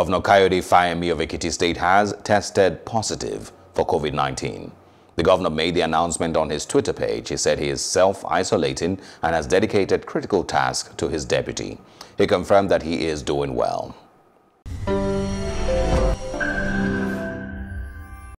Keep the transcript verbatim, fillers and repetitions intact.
Governor Kayode Fayemi of Ekiti State has tested positive for COVID nineteen. The governor made the announcement on his Twitter page. He said he is self-isolating and has dedicated critical tasks to his deputy. He confirmed that he is doing well.